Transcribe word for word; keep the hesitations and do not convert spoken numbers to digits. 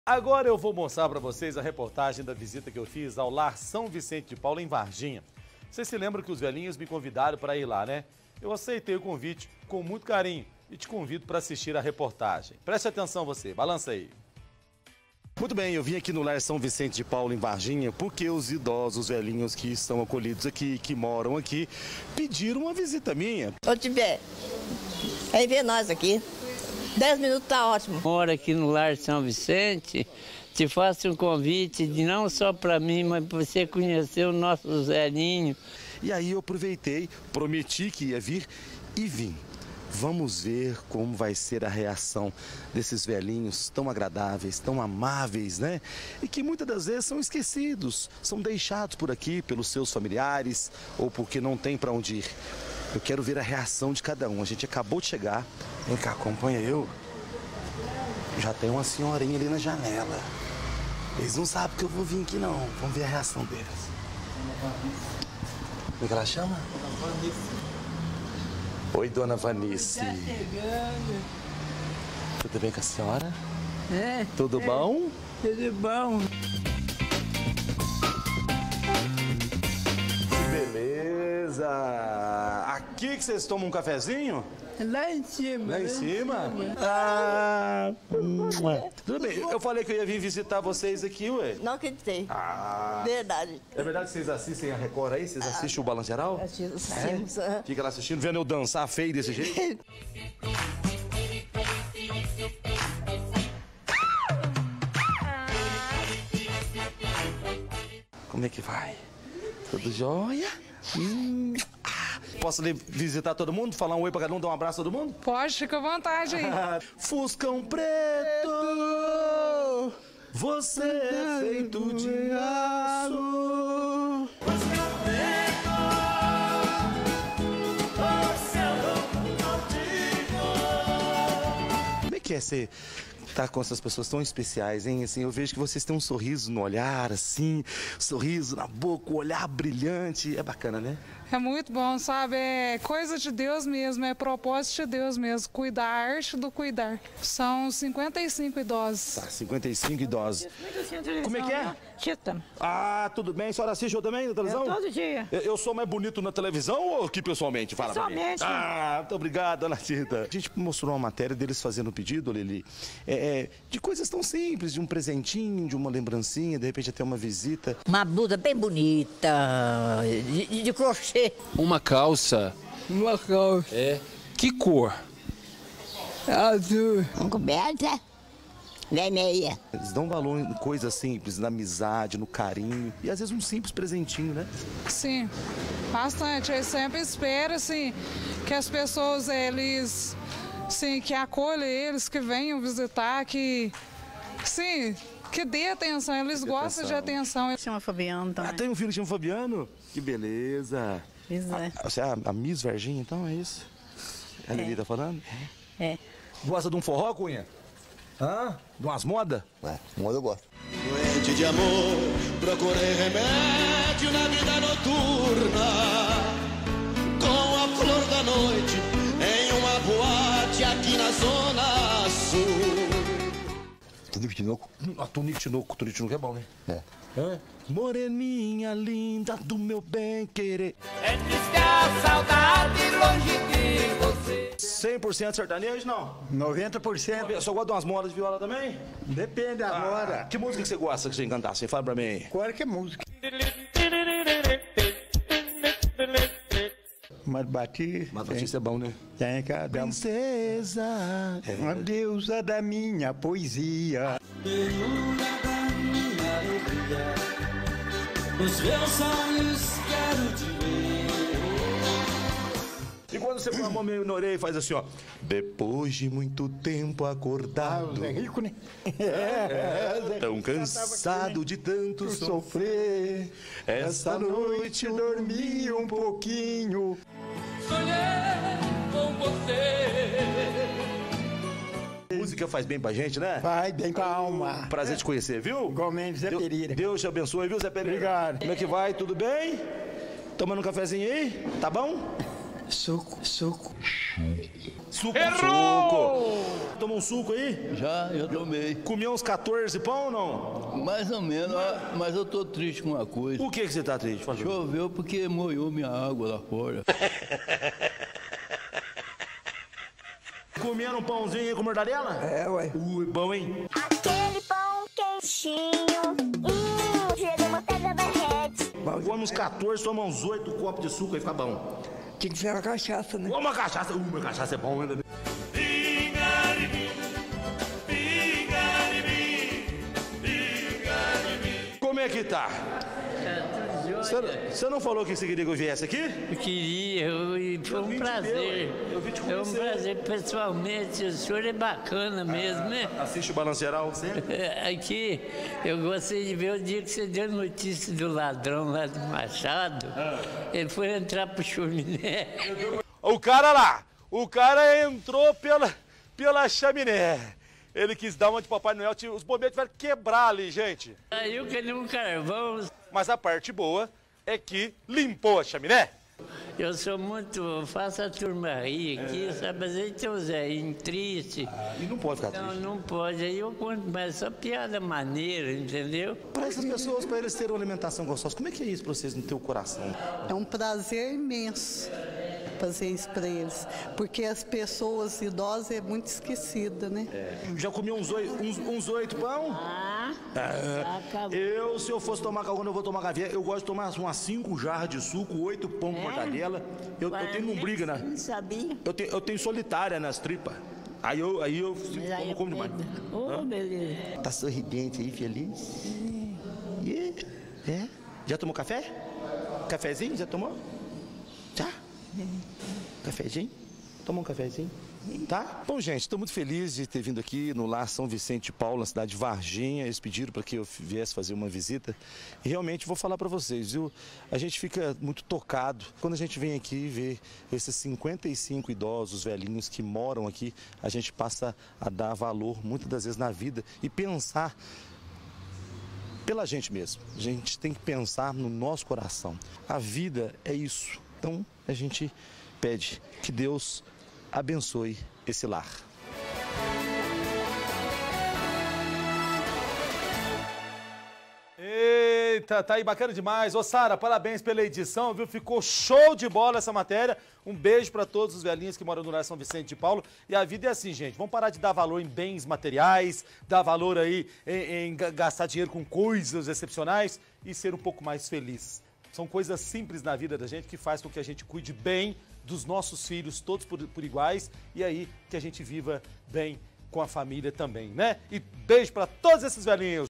Agora eu vou mostrar para vocês a reportagem da visita que eu fiz ao Lar São Vicente de Paula, em Varginha. Vocês se lembram que os velhinhos me convidaram para ir lá, né? Eu aceitei o convite com muito carinho e te convido para assistir a reportagem. Preste atenção você, balança aí. Muito bem, eu vim aqui no Lar São Vicente de Paula, em Varginha, porque os idosos, os velhinhos que estão acolhidos aqui, que moram aqui, pediram uma visita minha. Ô, Tibé, vem ver nós aqui. Dez minutos tá ótimo. Moro aqui no Lar São Vicente, te faço um convite, de não só para mim, mas para você conhecer o nosso velhinho. E aí eu aproveitei, prometi que ia vir e vim. Vamos ver como vai ser a reação desses velhinhos tão agradáveis, tão amáveis, né? E que muitas das vezes são esquecidos, são deixados por aqui pelos seus familiares ou porque não tem para onde ir. Eu quero ver a reação de cada um. A gente acabou de chegar. Vem cá, acompanha eu. Já tem uma senhorinha ali na janela. Eles não sabem que eu vou vir aqui, não. Vamos ver a reação deles. Como é que ela chama? Oi, dona Vanice. Tá chegando. Tudo bem com a senhora? É. Tudo é. bom? Tudo bom. Que beleza! Aqui que vocês tomam um cafezinho? Lá em cima. Lá em cima? Ah, tudo bem, eu falei que eu ia vir visitar vocês aqui, ué. Não acreditei. Ah, Verdade. é verdade que vocês assistem a Record aí? Vocês assistem o Balanço Geral? Assistimos. É? Fica lá assistindo, vendo eu dançar feio desse jeito? Como é que vai? Tudo jóia? Hum. Posso ali visitar todo mundo? Falar um oi pra cada um, dar um abraço a todo mundo? Pode, fica à vontade aí. Fuscão preto, você é feito de aço. Fuscão preto, você é louco. Como é que é ser... tá com essas pessoas tão especiais, hein? Assim, eu vejo que vocês têm um sorriso no olhar, assim, sorriso na boca, o olhar brilhante. É bacana, né? É muito bom, sabe? É coisa de Deus mesmo, é propósito de Deus mesmo. Cuidar, a arte do cuidar. São cinquenta e cinco idosos. Tá, cinquenta e cinco idosos. Como é que é? Tita. Ah, tudo bem. A senhora assiste eu também na televisão? Eu todo dia. Eu, eu sou mais bonito na televisão ou aqui pessoalmente? Fala pra mim. Pessoalmente. Ah, muito obrigado, dona Tita. A gente mostrou uma matéria deles fazendo pedido, Lili, é, é, de coisas tão simples, de um presentinho, de uma lembrancinha, de repente até uma visita. Uma blusa bem bonita, de, de crochê. Uma calça. Uma calça É. Que cor? azul. Uma coberta vermelha. Eles dão valor em coisas simples, na amizade, no carinho e às vezes um simples presentinho, né? Sim, bastante. Eu sempre espero, assim, que as pessoas, eles, sim, que acolham eles, que venham visitar, que, sim, que dê atenção. Eles gostam de atenção. Chama Fabiano também. Ah, tem um filho que chama Fabiano? Que beleza. Pois é. Ah, você é a, a Miss Varginha, então, é isso? A Lili tá falando? É. Gosta de um forró, Cunha? Hã? De umas modas? É, moda eu gosto. Doente de amor, procurei remédio na vida noturna. Com a flor da noite, em uma boate aqui na Zona Sul. Tunico Tinoco. A Tunico Tinoco. Tunico Tinoco é bom, né? É. É? Moreninha linda do meu bem querer. É triste a saudade longe de você. cem por cento sertanejo, não? noventa por cento. Eu só gosto de umas modas de viola também? Depende agora. Ah, que música que você gosta que você cantar? Você fala pra mim. Qualquer música. Mas Batista. Mas Batista é bom, né? Tem que dar Princesa. uma deusa da minha poesia. Os meus olhos quero te ver. E quando você põe a mão meio na orelha e faz assim, ó. Depois de muito tempo acordado. É rico, né? É, tão cansado de tanto sofrer. Essa noite eu dormi um pouquinho. Sonhei com você. Música faz bem pra gente, né? Vai bem com a alma. Prazer te conhecer, viu? Igualmente, Zé Deus, Pereira. Deus te abençoe, viu, Zé Pereira? Obrigado. Como é que vai? Tudo bem? Tomando um cafezinho aí? Tá bom? Suco, suco. Suco. Errou! Suco. Tomou um suco aí? Já, eu tomei. Comeu uns quatorze pão ou não? Mais ou menos, mas eu tô triste com uma coisa. Por que, que você tá triste? Fala. Choveu porque molhou minha água lá fora. Comendo um pãozinho aí com mortadela? É, ué. Ui, bom, hein? Aquele pão quentinho, hum, cheira manteiga derrete. Come uns quatorze, toma uns oito copos de suco aí fica bom. Tinha que ser uma cachaça, né? Uma cachaça, uma cachaça é bom, né? Como é que tá? Você não falou que você queria que eu viesse aqui? Eu queria, eu, foi um prazer. Eu vi te É um conhecer. prazer, pessoalmente, o senhor é bacana mesmo, né? Assiste o Balanceral sempre? Aqui, eu gostei de ver o dia que você deu notícia do ladrão lá do Machado. Ele foi entrar pro chaminé. O cara lá, o cara entrou pela, pela chaminé. Ele quis dar uma de Papai Noel, os bombeiros tiveram que quebrar ali, gente. Aí eu queria um carvão. Mas a parte boa é que limpou a chaminé. Eu sou muito, faço a turma rir aqui, é. sabe? Às vezes tem um Zéinho triste. Ah, e não pode ficar não, triste. Não, não pode. Aí eu conto, mas só piada maneira, entendeu? Para essas pessoas, para eles terem uma alimentação gostosa, como é que é isso para vocês no teu coração? É um prazer imenso fazer isso para eles, porque as pessoas idosas é muito esquecida, né? É. Já comi uns oito, uns, uns oito pão? Ah, é. Eu, se eu fosse tomar calgona, eu vou tomar café. Eu gosto de tomar umas cinco jarras de suco, oito pão com é? mortadela. Eu, eu tenho lombriga, né? Não sabia. Eu tenho, eu tenho solitária nas tripas. Aí eu, aí eu aí como, como demais. Oh, beleza. Tá sorridente aí, feliz? É. Yeah. É? Já tomou café? Cafezinho? Já tomou? Já? Cafezinho? Toma um cafezinho, tá? Bom, gente, estou muito feliz de ter vindo aqui no Lar São Vicente de Paulo, na cidade de Varginha. Eles pediram para que eu viesse fazer uma visita. E realmente vou falar para vocês, viu? A gente fica muito tocado quando a gente vem aqui e vê esses cinquenta e cinco idosos, velhinhos que moram aqui. A gente passa a dar valor, muitas das vezes, na vida e pensar pela gente mesmo. A gente tem que pensar no nosso coração. A vida é isso. Então, a gente pede que Deus abençoe esse lar. Eita, tá aí bacana demais. Ô, Sara, parabéns pela edição, viu? Ficou show de bola essa matéria. Um beijo para todos os velhinhos que moram no Lar São Vicente de Paulo. E a vida é assim, gente. Vamos parar de dar valor em bens materiais, dar valor aí em, em gastar dinheiro com coisas excepcionais e ser um pouco mais feliz. São coisas simples na vida da gente que faz com que a gente cuide bem dos nossos filhos, todos por, por iguais, e aí que a gente viva bem com a família também, né? E beijo para todos esses velhinhos.